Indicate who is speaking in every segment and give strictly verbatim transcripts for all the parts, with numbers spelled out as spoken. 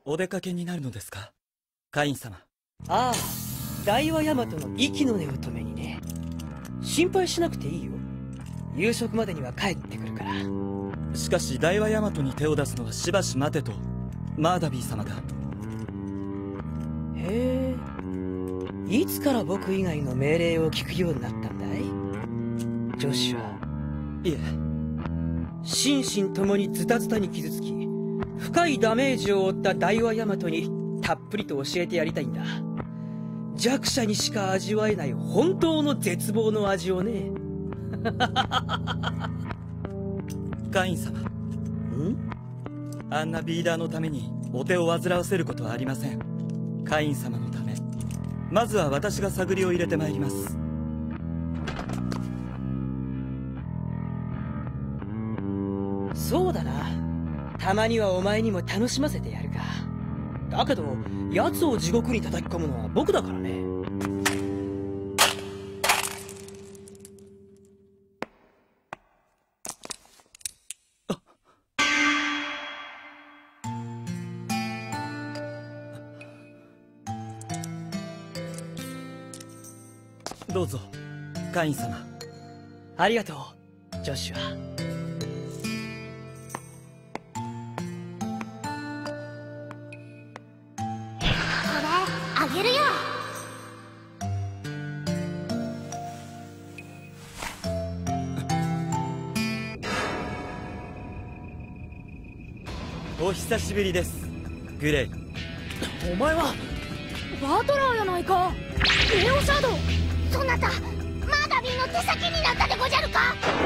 Speaker 1: お出かけになるのですか、カイン様。
Speaker 2: ああ、大和ヤマトの息の根を止めにね。心配しなくていいよ。夕食までには帰ってくるから。
Speaker 1: しかし大和ヤマトに手を出すのはしばし待てとマーダビー様が。
Speaker 2: へえ、いつから僕以外の命令を聞くようになったんだい、ジョシュア。
Speaker 1: いえ、
Speaker 2: 心身ともにズタズタに傷つき深いダメージを負った大和ヤマトにたっぷりと教えてやりたいんだ。弱者にしか味わえない本当の絶望の味をね。
Speaker 1: カイン様。
Speaker 2: ん？
Speaker 1: あんなビーダーのためにお手を煩わせることはありません。カイン様のため、まずは私が探りを入れてまいります。
Speaker 2: そうだな、たまにはお前にも楽しませてやるか。だけど奴を地獄に叩き込むのは僕だからね。
Speaker 1: どうぞ、カイン様。
Speaker 2: ありがとう、ジョシュア。
Speaker 3: あげるよ。
Speaker 1: お久しぶりです、グレイ。
Speaker 2: お前は
Speaker 3: バトラーやないか。ネオシャドウ、そなたマーダビーの手先になったでごじゃるか。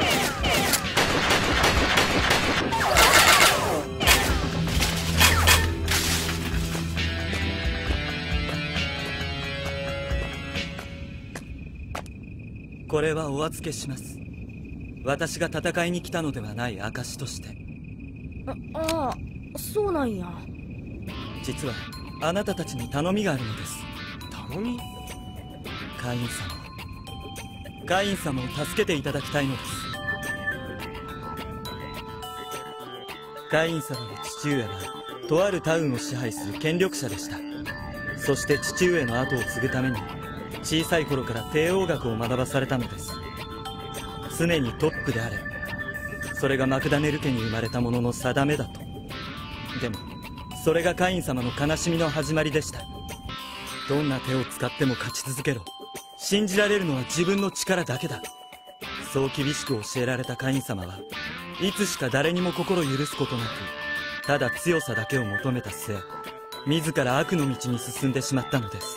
Speaker 1: これはお預けします。私が戦いに来たのではない証として。
Speaker 3: あああ、そうなんや。
Speaker 1: 実はあなたたちに頼みがあるのです。
Speaker 2: 頼み？
Speaker 1: カイン様、カイン様を助けていただきたいのです。カイン様の父上はとあるタウンを支配する権力者でした。そして父上の後を継ぐために小さい頃から帝王学を学ばされたのです。常にトップであれ、それがマクダネル家に生まれたものの定めだと。でもそれがカイン様の悲しみの始まりでした。どんな手を使っても勝ち続けろ、信じられるのは自分の力だけだ、そう厳しく教えられたカイン様はいつしか誰にも心許すことなく、ただ強さだけを求めた末、自ら悪の道に進んでしまったのです。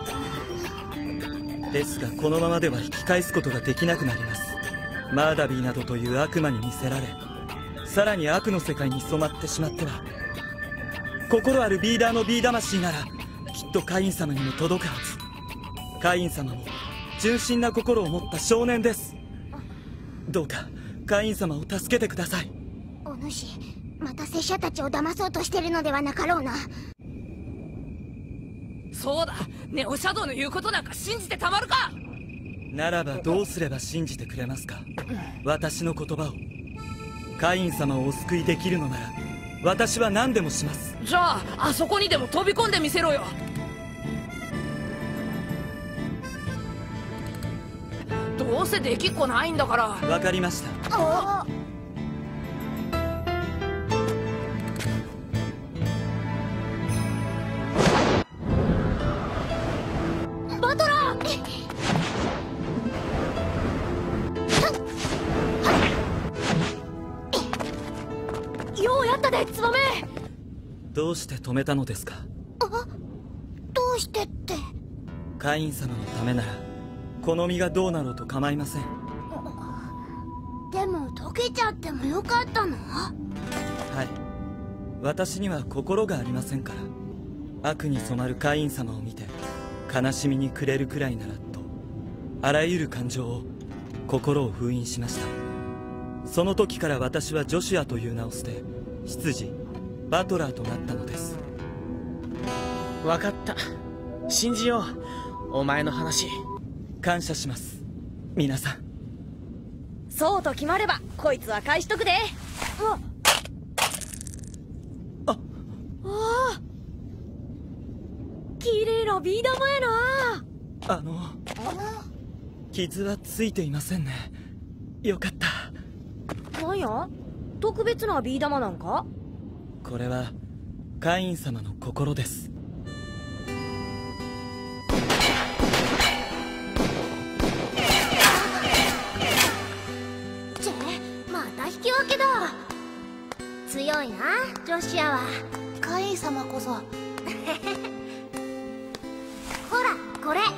Speaker 1: ですがこのままでは引き返すことができなくなります。マーダビーなどという悪魔に見せられ、さらに悪の世界に染まってしまっては、心あるビーダーのビー魂ならきっとカイン様にも届くはず。カイン様も純真な心を持った少年です。どうかカイン様を助けてください。
Speaker 3: お主、また拙者たちを騙そうとしてるのではなかろうな。
Speaker 4: そうだ、ネオシャドウの言うことなんか信じてたまるか。
Speaker 1: ならばどうすれば信じてくれますか、私の言葉を。カイン様をお救いできるのなら私は何でもします。
Speaker 4: じゃああそこにでも飛び込んでみせろよ。どうせできっこないんだから。
Speaker 1: わかりました。
Speaker 3: ああ、バトラー。ようやったで、ツバメ。
Speaker 1: どうして止めたのですか。
Speaker 3: あ、どうしてって。
Speaker 1: カイン様のためならこの身がどうなろうと構いません。
Speaker 3: でも溶けちゃってもよかったの？
Speaker 1: はい、私には心がありませんから。悪に染まるカイン様を見て悲しみに暮れるくらいならと、あらゆる感情を、心を封印しました。その時から私はジョシュアという名を捨て、執事バトラーとなったのです。
Speaker 5: 分かった、信じよう、お前の話。
Speaker 1: 感謝します、皆さん。
Speaker 6: そうと決まればこいつは返しとくで。
Speaker 3: あ
Speaker 1: あ
Speaker 6: ああ、 のビー玉やな。
Speaker 1: あの傷はついていませんね。よかった。
Speaker 6: なんや特別なビー玉なんか？
Speaker 1: これはカイン様の心です。
Speaker 3: チェ、また引き分けだ。強いなジョシアは。
Speaker 7: カイン様こそ。
Speaker 3: ほらこれ。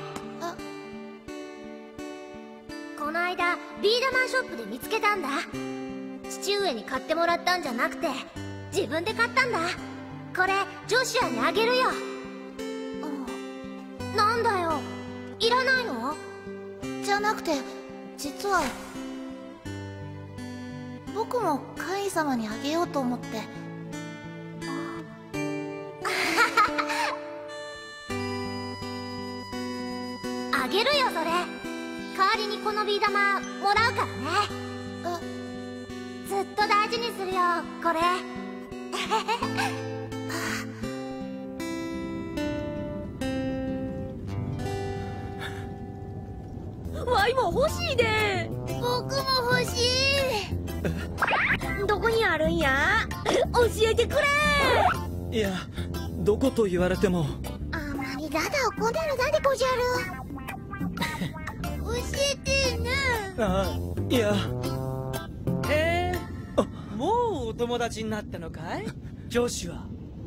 Speaker 3: この間ビーダマンショップで見つけたんだ。父上に買ってもらったんじゃなくて自分で買ったんだ。これジョシュアにあげるよ。うん、なんだよ、いらないの？
Speaker 7: じゃなくて実は僕もカイン様にあげようと思って。
Speaker 3: あげるよそれ。代わりにこのビー玉もらうからね。ずっと大事にするよこれ。
Speaker 6: わいも欲しいで。
Speaker 3: 僕も欲しい。
Speaker 6: どこにあるんや？教えてくれ。
Speaker 1: いや、どこと言われても。
Speaker 3: あまりダダをこねるなでごじゃる。教えてね。
Speaker 1: ああ、いや。
Speaker 2: えー、もうお友達になったのかいジョシュア？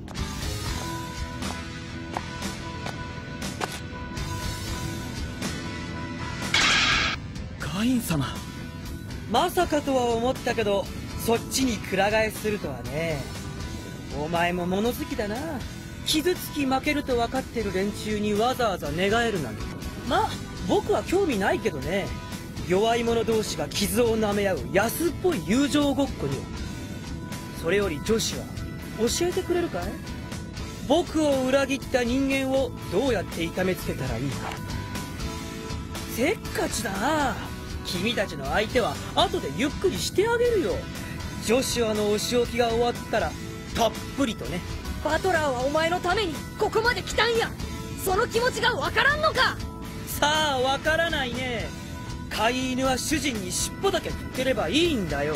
Speaker 1: カイン様。
Speaker 2: まさかとは思ったけどそっちにくら替えするとはね。お前も物好きだな。傷つき負けると分かってる連中にわざわざ寝返るなんて。まあ僕は興味ないけどね。弱い者同士が傷を舐め合う安っぽい友情ごっこには。それより女子は教えてくれるかい？僕を裏切った人間をどうやって痛めつけたらいいか。せっかちだな。君たちの相手は後でゆっくりしてあげるよ。ジョシュアのお仕置きが終わったらたっぷりとね。
Speaker 6: バトラーはお前のためにここまで来たんや。その気持ちがわからんのか？
Speaker 2: さあわからないね。飼い犬は主人に尻尾だけ振ってればいいんだよ。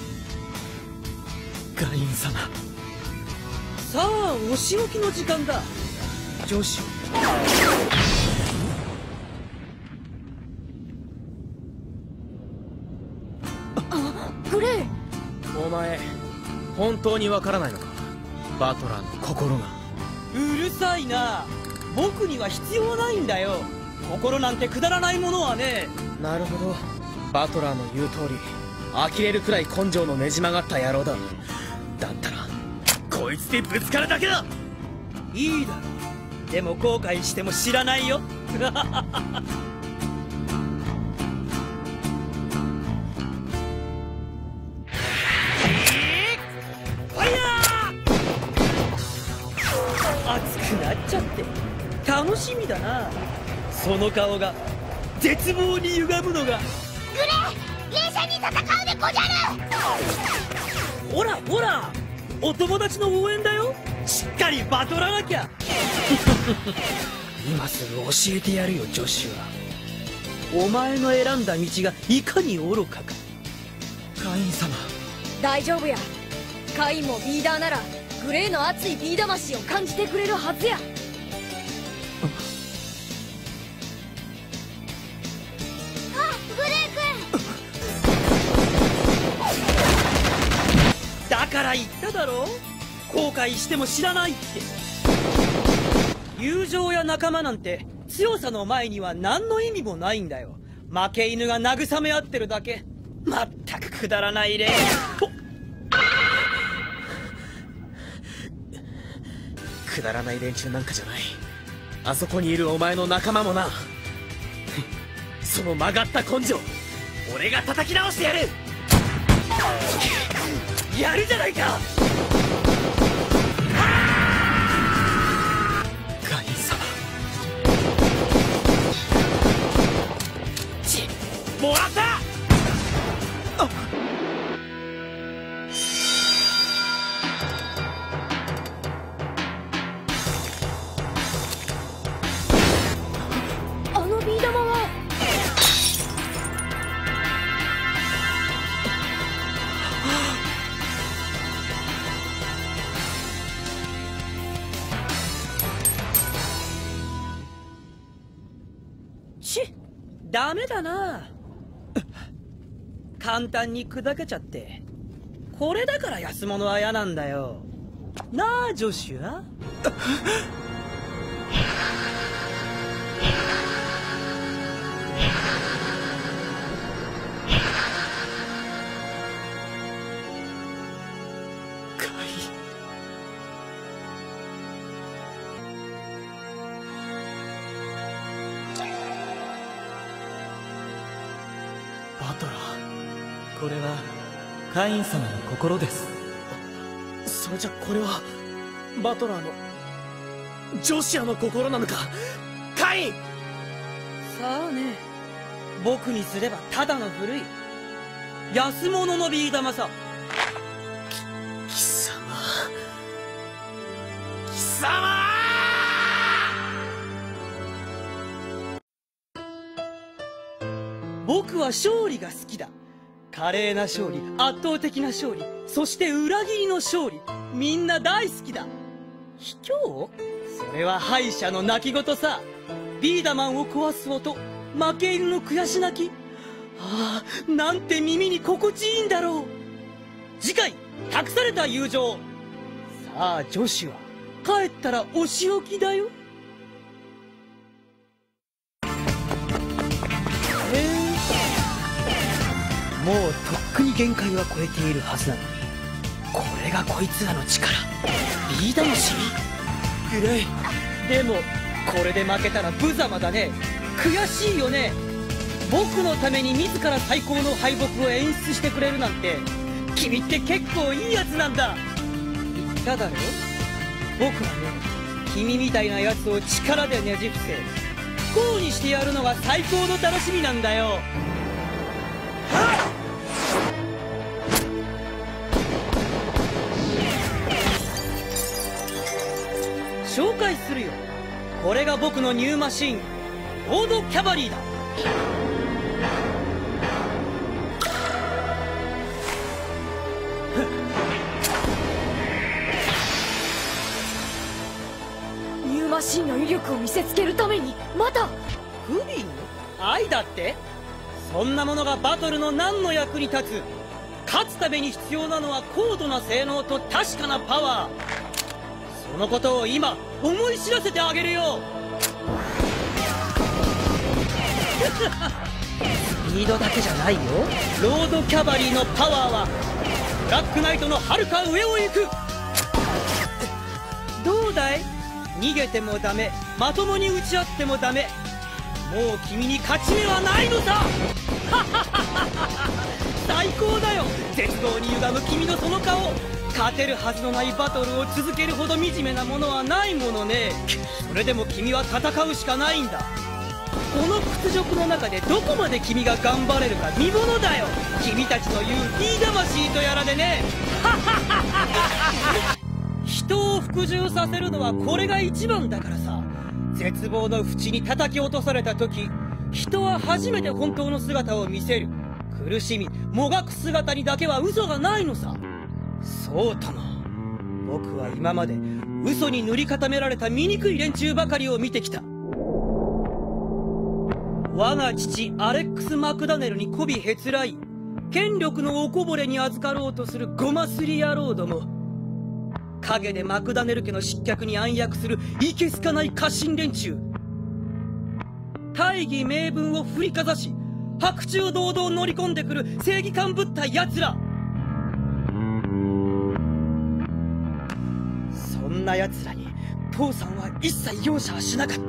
Speaker 1: カイン様。
Speaker 2: さあお仕置きの時間だジョシュ。
Speaker 6: あ、グレイ。
Speaker 5: お前本当にわからないのか、バトラーの心が。
Speaker 2: うるさいな。僕には必要ないんだよ。心なんてくだらないものはね。
Speaker 5: なるほど、バトラーの言う通り呆れるくらい根性のねじ曲がった野郎だ。だったらこいつでぶつかるだけだ。
Speaker 2: いいだろう。でも後悔しても知らないよ。熱くなっちゃって楽しみだな。その顔が絶望に歪むのが。
Speaker 3: グレイ、冷静に戦うでごじゃる。
Speaker 2: ほらほら、お友達の応援だよ。しっかりバトらなきゃ。今すぐ教えてやるよジョシュア。お前の選んだ道がいかに愚かか。
Speaker 1: カイン様。
Speaker 6: 大丈夫や。カインもビーダーならグレイの熱いビー魂を感じてくれるはずや。
Speaker 2: だから言っただろ、後悔しても知らないって。友情や仲間なんて強さの前には何の意味もないんだよ。負け犬が慰め合ってるだけ。まったくくだらない例。
Speaker 5: くだらない連中なんかじゃない。あそこにいるお前の仲間もな。その曲がった根性俺が叩き直してやる。
Speaker 2: やるじゃないか。
Speaker 1: カイン様。
Speaker 2: ちもらった。あっ。 ダメだな。簡単に砕けちゃって。これだから安物は嫌なんだよ。なあ、ジョシュア。
Speaker 1: バトラー、これはカイン様の心です。
Speaker 5: それじゃこれはバトラーのジョシュアの心なのか。カイン。
Speaker 2: さあね、僕にすればただの古い安物のビー玉さ。
Speaker 5: 貴様貴様。
Speaker 2: 僕は勝利が好きだ。華麗な勝利、圧倒的な勝利、そして裏切りの勝利、みんな大好きだ。卑怯？それは敗者の泣き言さ。ビーダマンを壊す音、負け犬の悔し泣き。ああ、なんて耳に心地いいんだろう。次回、託された友情。さあ、ジョシュア、帰ったらお仕置きだよ。もうとっくに限界は超えているはずなのに、これがこいつらの力。ビー魂？グレイ。でもこれで負けたら無様だね。悔しいよね。僕のために自ら最高の敗北を演出してくれるなんて、君って結構いいやつなんだ。言っただろ、僕はね、君みたいなやつを力でねじ伏せ不幸にしてやるのが最高の楽しみなんだよ。紹介するよ。これが僕のニューマシン、ロードキャバリーだ。
Speaker 6: ニューマシンの威力を見せつけるためにまた
Speaker 2: 不憫？愛だって？そんなものがバトルの何の役に立つ？勝つために必要なのは高度な性能と確かなパワー。そのことを今思い知らせてあげるよ。スピードだけじゃないよ。ロードキャバリーのパワーはブラックナイトのはるか上を行く。どうだい？逃げてもダメ、まともに打ち合ってもダメ。もう君に勝ち目はないのさ。最高だよ。絶望に歪む君のその顔。勝てるはずのないバトルを続けるほど惨めなものはないものね。それでも君は戦うしかないんだ。この屈辱の中でどこまで君が頑張れるか見ものだよ。君たちの言うビー魂とやらでね。人を服従させるのはこれが一番だからさ。絶望の淵に叩き落とされた時、人は初めて本当の姿を見せる。苦しみもがく姿にだけは嘘がないのさ。そうとも、僕は今まで嘘に塗り固められた醜い連中ばかりを見てきた。我が父アレックス・マクダネルに媚びへつらい、権力のおこぼれに預かろうとするゴマすり野郎ども、陰でマクダネル家の失脚に暗躍するいけすかない家臣連中、大義名分を振りかざし白昼堂々乗り込んでくる正義感ぶった奴ら。そんな奴らに父さんは一切容赦はしなかった。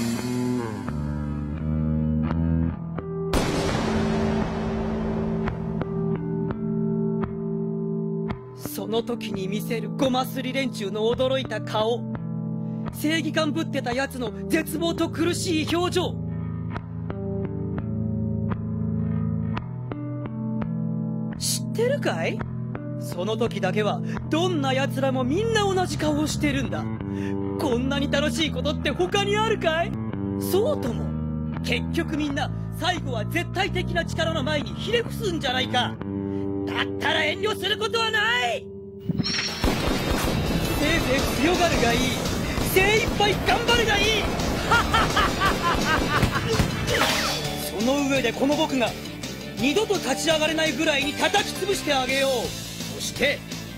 Speaker 2: その時に見せるゴマすり連中の驚いた顔、正義感ぶってた奴の絶望と苦しい表情、知ってるかい？その時だけはどんな奴らもみんな同じ顔をしてるんだ。こんなに楽しいことって他にあるかい？そうとも、結局みんな最後は絶対的な力の前にひれ伏すんじゃないか。だったら遠慮することはない。せいぜい強がるがいい。精一杯頑張るがいい。そその上でこの僕が二度と立ち上がれないぐらいに叩き潰してあげよう。そして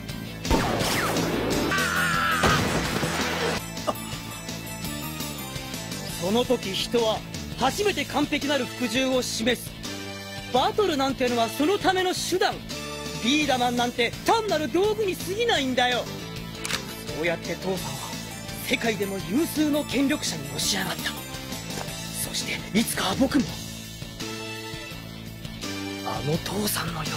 Speaker 2: その時人は初めて完璧なる服従を示す。バトルなんてのはそのための手段。ビーダマンなんて単なる道具に過ぎないんだよ。そうやって父さんは世界でも有数の権力者にのし上がった。そしていつかは僕もあの父さんのように。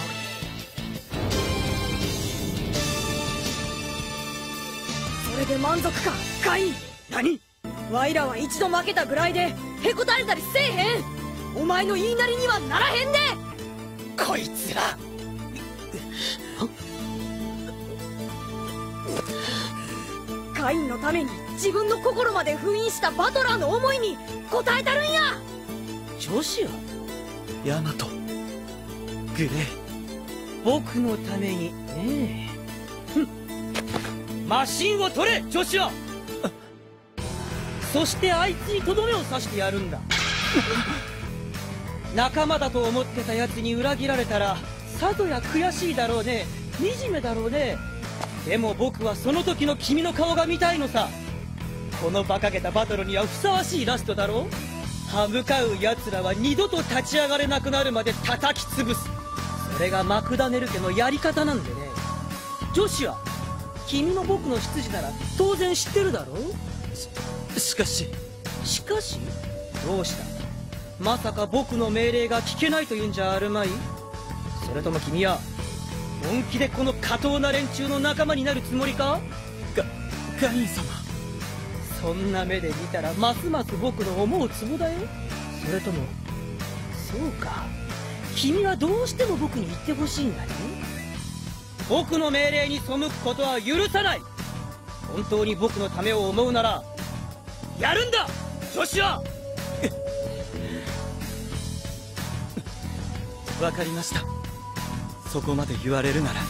Speaker 6: それで満足かカイン。
Speaker 2: 何？
Speaker 6: ワイらは一度負けたぐらいでへこたれたりせえへん。お前の言いなりにはならへんで。
Speaker 2: こいつら
Speaker 6: カインのために自分の心まで封印したバトラーの思いに応えたるんや。
Speaker 2: ジョシュア、
Speaker 1: ヤマト、グレイ、
Speaker 2: 僕のためにねえ。ふん、マシンを取れジョシュア。そしてあいつにとどめを刺してやるんだ。仲間だと思ってたやつに裏切られたらさぞや悔しいだろうね。惨めだろうね。でも僕はその時の君の顔が見たいのさ。この馬鹿げたバトルにはふさわしいラストだろう。歯向かう奴らは二度と立ち上がれなくなるまで叩き潰す。それがマクダネル家のやり方なんでね。ジョシュア、君も僕の執事なら当然知ってるだろう。
Speaker 1: しかし
Speaker 2: しかしどうした？まさか僕の命令が聞けないというんじゃあるまい？それとも君は本気でこの下等な連中の仲間になるつもりか？
Speaker 1: ガガイン様、
Speaker 2: そんな目で見たらますます僕の思うツボだよ。それともそうか、君はどうしても僕に言ってほしいんだね。僕の命令に背くことは許さない。本当に僕のためを思うならやるんだジョシュア。
Speaker 1: わかりました。そこまで言われるなら。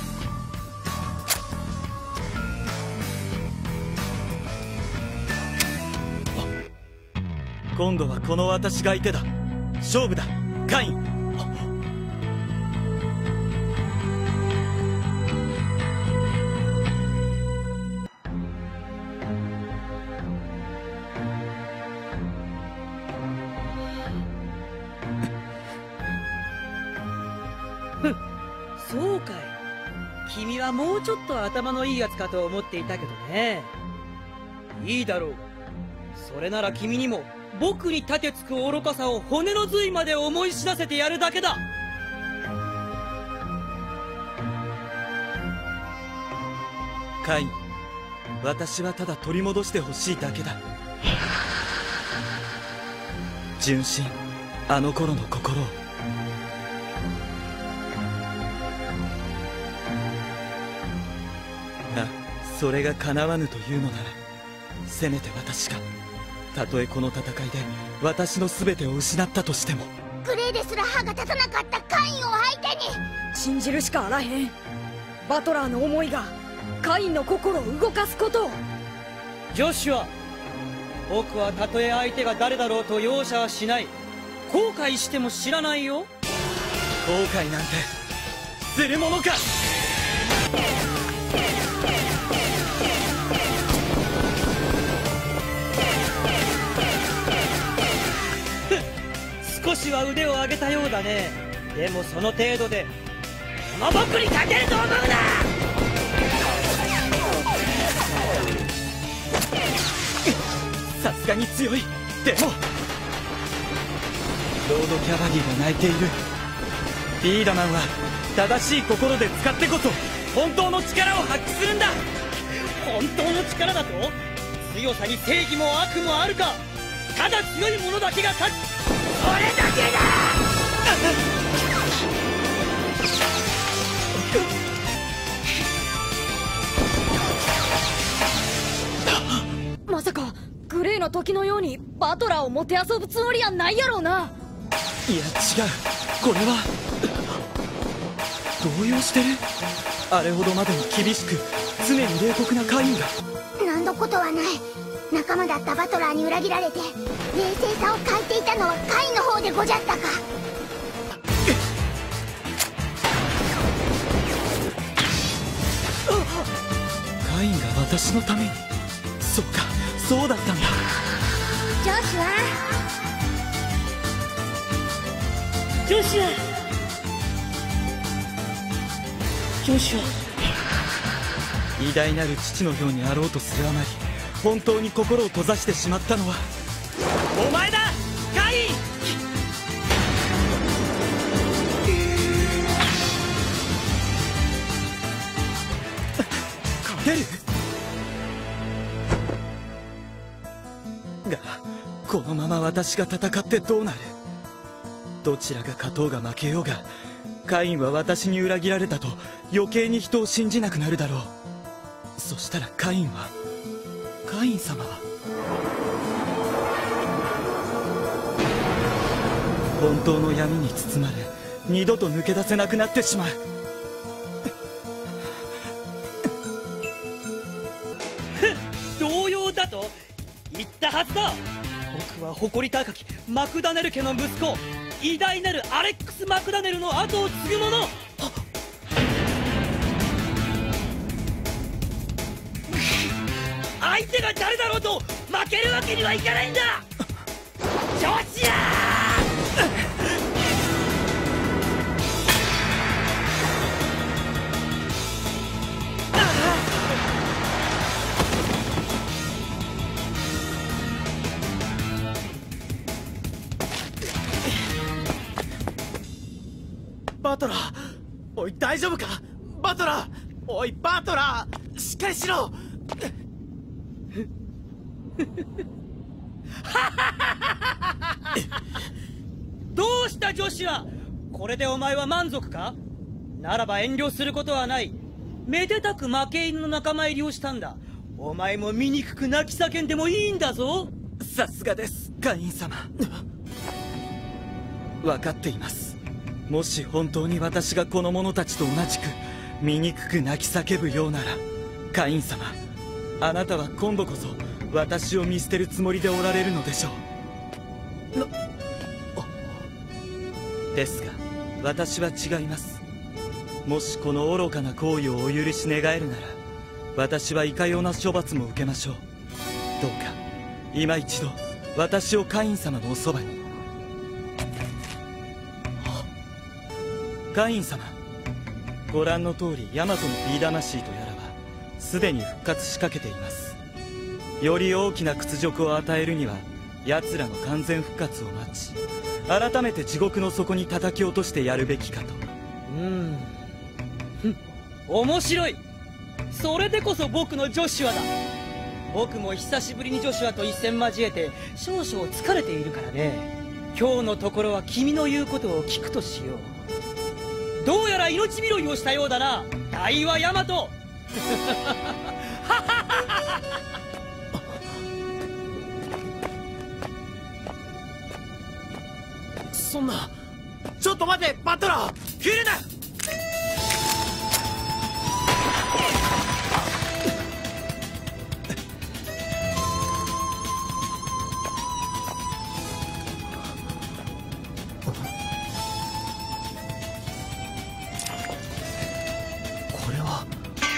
Speaker 1: 今度はこの私が相手だ。勝負だカイン。
Speaker 2: そうかい。君はもうちょっと頭のいいやつかと思っていたけどね。いいだろう。それなら君にも僕に立てつく愚かさを骨の髄まで思い知らせてやるだけだ。
Speaker 1: カイン、私はただ取り戻してほしいだけだ。純真、あの頃の心を。それが叶わぬというのなら、せめて私がたとえこの戦いで私の全てを失ったとしても。
Speaker 3: グレイですら歯が立たなかったカインを相手に
Speaker 6: 信じるしかあらへん。バトラーの思いがカインの心を動かすことを。
Speaker 2: ジョシュア、僕はたとえ相手が誰だろうと容赦はしない。後悔しても知らないよ。
Speaker 1: 後悔なんてするものか。
Speaker 2: 少しは腕を上げたようだね。でもその程度でこの僕に勝てると思うな。
Speaker 1: さすがに強い。でもロードキャバリーが泣いている。ビーダマンは正しい心で使ってこそ本当の力を発揮するんだ。
Speaker 2: 本当の力だと？強さに正義も悪もあるか。ただ強い者だけが勝つ。それだけだ。
Speaker 6: まさかグレイの時のようにバトラーをもてあそぶつもりやないやろうな。
Speaker 1: いや違う、これは動揺してる。あれほどまでに厳しく常に冷酷なカインが。
Speaker 3: 何のことはない。 仲間だったバトラーに裏切られて冷静さを欠いていたのはカインの方でごじゃったか。
Speaker 1: カインが私のために。そっか、そうだったんだ。
Speaker 3: ジョシュア
Speaker 2: ジョシュアジョシュア
Speaker 1: 偉大なる父のようにあろうとするあまり、本当に心を閉ざしてしまったのはお前だ、カイン。勝てるが、このまま私が戦ってどうなる。どちらが勝とうが負けようが、カインは私に裏切られたと余計に人を信じなくなるだろう。そしたらカインはカイン様は本当の闇に包まれ、二度と抜け出せなくなってしまう。
Speaker 2: 動揺だと言ったはずだ。僕は誇り高きマクダネル家の息子、偉大なるアレックス・マクダネルの後を継ぐ者。相手が誰だろうと負けるわけにはいかないんだ。ジョシア
Speaker 5: バトラー、おい大丈夫か。バトラー、おいバトラー、しっかりしろ。
Speaker 2: どうしたジョシュア、これでお前は満足か。ならば遠慮することはない。めでたく負け犬の仲間入りをしたんだ。お前も醜く泣き叫んでもいいんだぞ。
Speaker 1: さすがです、カイン様。分かっています。もし本当に私がこの者たちと同じく醜く泣き叫ぶようなら、カイン様、あなたは今度こそ私を見捨てるつもりでおられるのでしょう。ですが私は違います。もしこの愚かな行為をお許し願えるなら、私はいかような処罰も受けましょう。どうか今一度私をカイン様のおそばに。カイン様、ご覧の通りヤマトのビー魂とやらはすでに復活しかけています。より大きな屈辱を与えるには奴らの完全復活を待ち、改めて地獄の底に叩き落としてやるべきかと。
Speaker 2: うーん、ふん、面白い。それでこそ僕のジョシュアだ。僕も久しぶりにジョシュアと一戦交えて少々疲れているからね。今日のところは君の言うことを聞くとしよう。どうやら命拾いをしたようだな、大和ヤマト。
Speaker 5: そんな、ちょっと待てバトラー、来るな。これは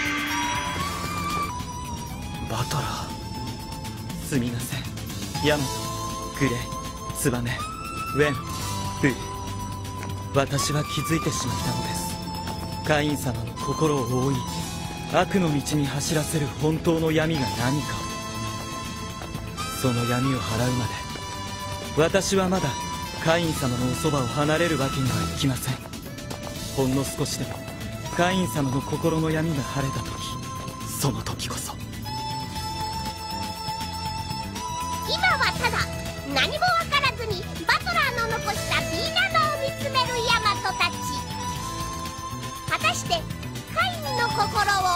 Speaker 5: バトラー。
Speaker 1: すみません、ヤマト、グレイ、ツバメ、ウェン、ブー。私は気づいてしまったのです。カイン様の心を覆い、悪の道に走らせる本当の闇が何かを。その闇を払うまで私はまだカイン様のおそばを離れるわけにはいきません。ほんの少しでもカイン様の心の闇が晴れた時、その時こそ。
Speaker 3: 今はただ何も分からずにバトラーの残したビーナノを見つめるヤマトたち。果たしてカインの心を